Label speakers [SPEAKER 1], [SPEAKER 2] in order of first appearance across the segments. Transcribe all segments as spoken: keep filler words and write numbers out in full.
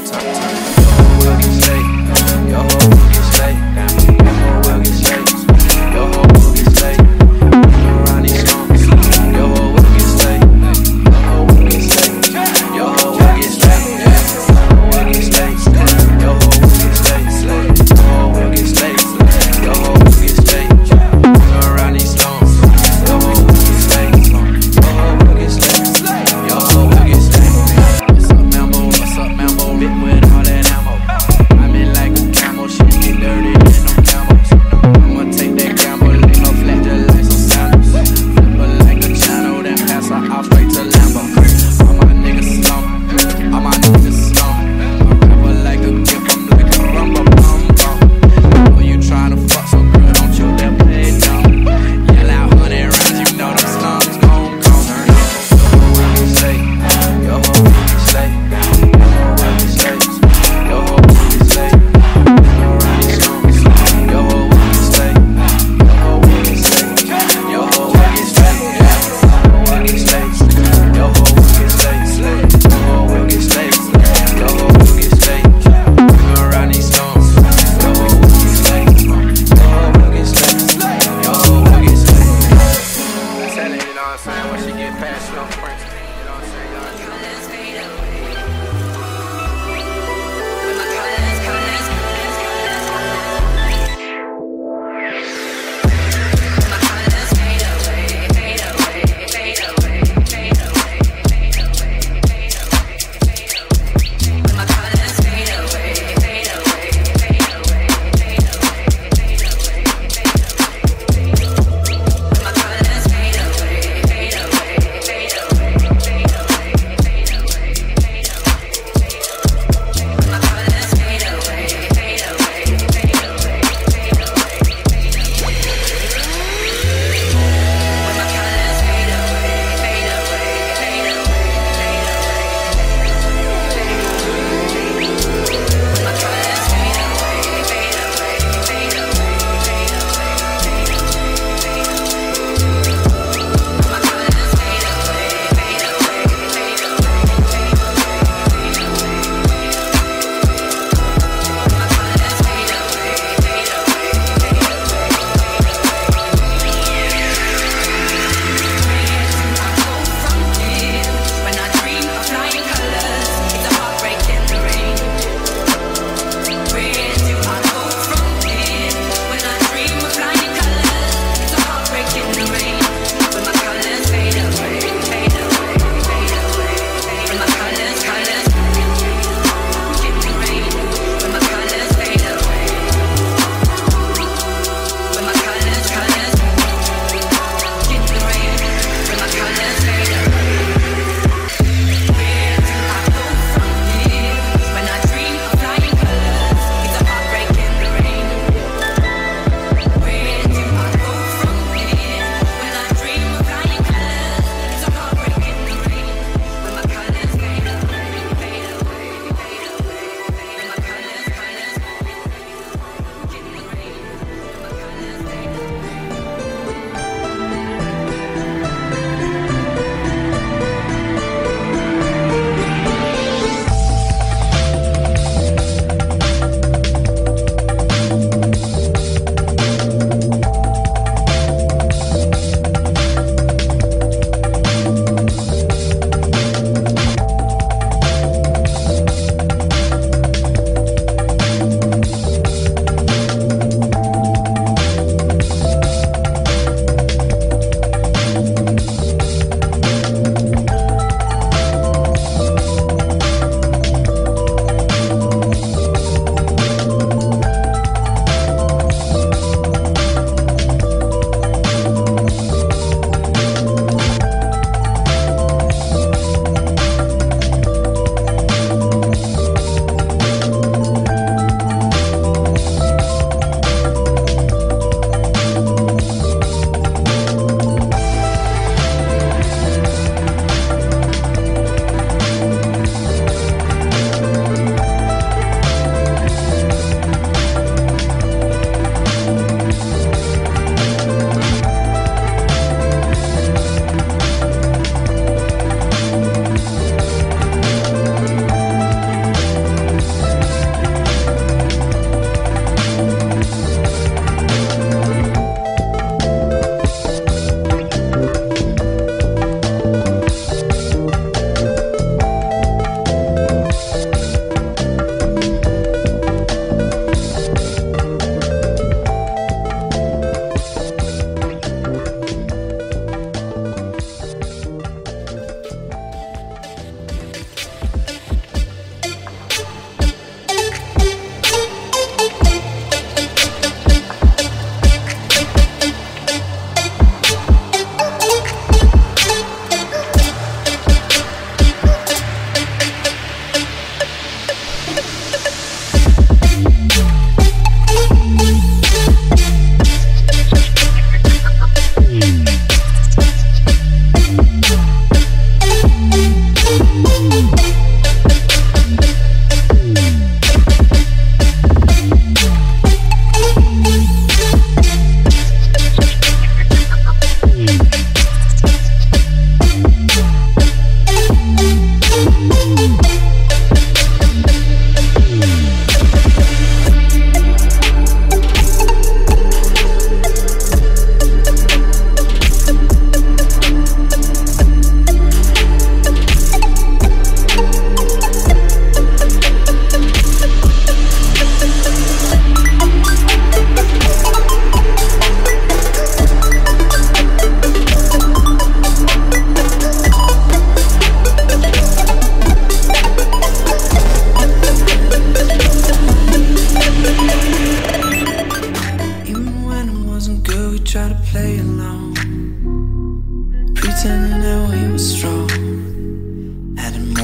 [SPEAKER 1] Fade away, fade away, fade away.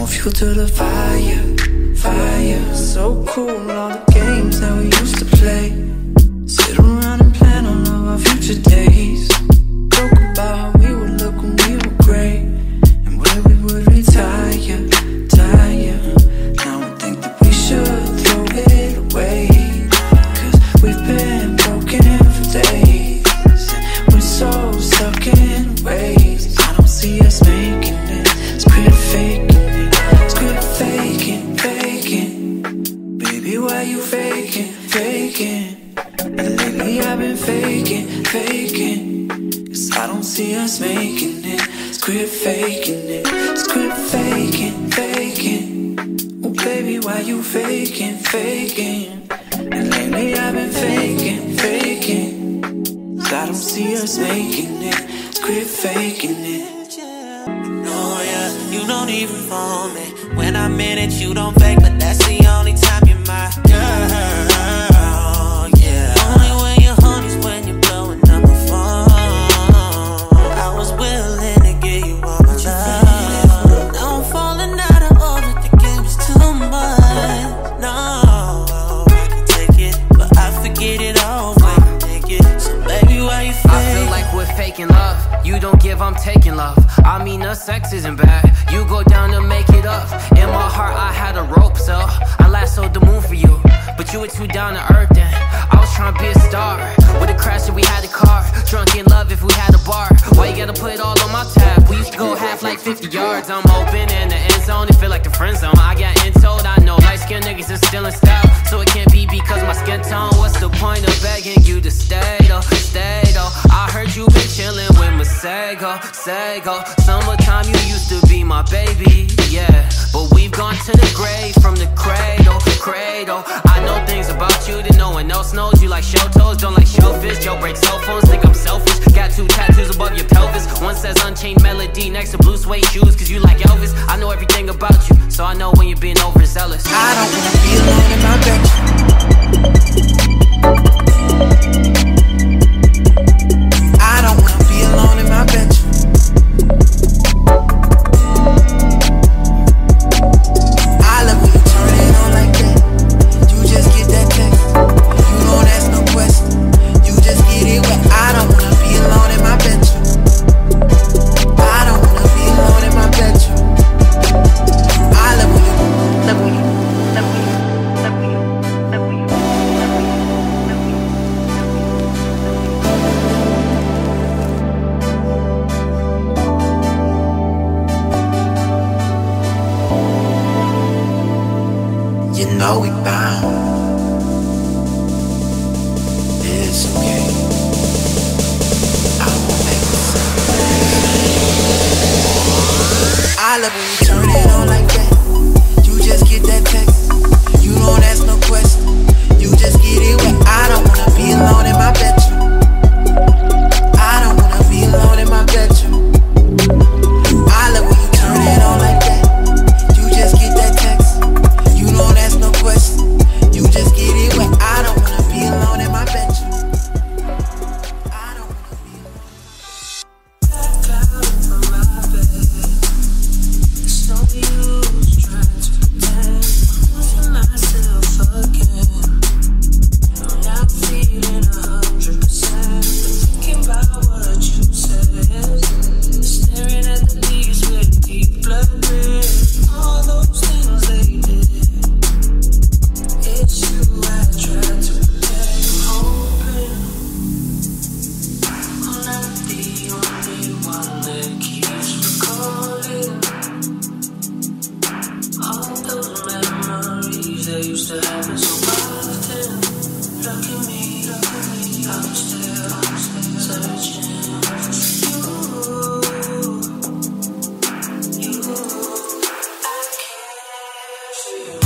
[SPEAKER 1] more fuel to the fire, fire. So cool, all the games that we used to play. Sit around and plan on all our future days. Talk about how we would look when we were great, and where we would retire, tire. Now I think that we should throw it away, cause we've been broken for days, and we're so stuck in ways. I don't see us making it, let's quit faking it, let's quit faking, faking. Baby, why you faking, faking? And lately I've been faking, faking, cause I don't see us making it. Let's quit faking it, let's quit faking, faking. Oh baby, why you faking, faking? And lately I've been faking, faking, cause I don't see us making it. Let's quit faking it.
[SPEAKER 2] No, yeah, you don't even phone me. When I'm in it, you don't fake, but that's the only time you're my girl.
[SPEAKER 3] You don't give, I'm taking love. I mean, the sex isn't bad. You go down to make it up. In my heart, I had a rope, so I lassoed the moon for you. But you were too down to earth then. I was trying to be a star. With a crash if we had a car. Drunk in love if we had a bar. Why you gotta put it all on my tab? We used to go half like fifty yards. I'm open in the end zone. It feel like the friend zone. I got intold, I know light-skinned niggas is still in style. So it can't be because my skin tone. What's the point of begging you to stay though, stay though? I heard you been chillin' with Masego, Sego. Summertime you used to be my baby, yeah. But we've gone to the grave from the cradle, cradle. I know things about you that no one else knows. You like shell toes, don't like shellfish. Joe break cell phones, think I'm selfish. Got two tattoos above your pelvis. One says Unchained Melody next to blue suede shoes, cause you like Elvis. I know everything about you, so I know when you're being overzealous.
[SPEAKER 1] I don't wanna be alone in my bedroom. I don't wanna be alone in my bedroom. I love when you turn it on like that. You just get that text, you don't ask no question, you just get it wet. I don't wanna be alone in my bedroom. I don't wanna be alone in my bedroom. I love when you, love when you, love when you, love when you, love when you, love when you, love when you. You know we bound. It's okay. I won't make a sound. I love when you turn it on like that. You just get that text. You don't ask no question. You just get it wet. I don't wanna be alone in my bedroom. I don't wanna be alone in my bedroom. I love when you turn it on like that. You just get that text. You don't ask no question. You just get it wet. I don't wanna be alone in my bedroom. I don't wanna be alone. Back out from my bed. It's no use trying to pretend I'm myself again. I'm not feeling a hundred percent, but thinking about what you said. Staring at the leaves with deep blood red. All those things they did. It's you I tried to protect. I'm hoping I'm not the only one that keeps recalling all those memories they used to happen so often. Look at me, look at me, I'm still, I'm still searching for you, you. I can't feel.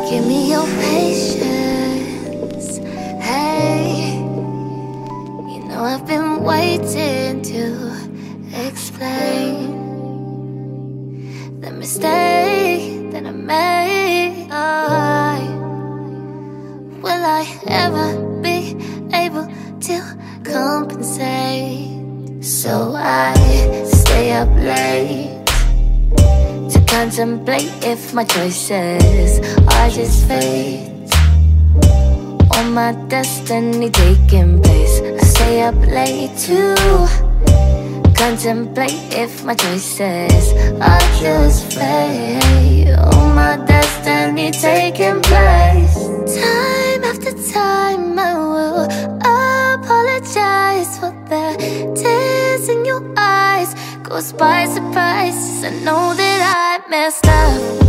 [SPEAKER 4] Give me your patience, hey. You know I've been waiting to explain the mistake that I made. I, will I ever be able to compensate? So I stay up late to contemplate if my choices are just fate or my destiny taking place. I stay up late to contemplate if my choices are just fate or my destiny taking place. Time after time I will apologize for the tears in your eyes. Goes by surprise, I know that I messed up.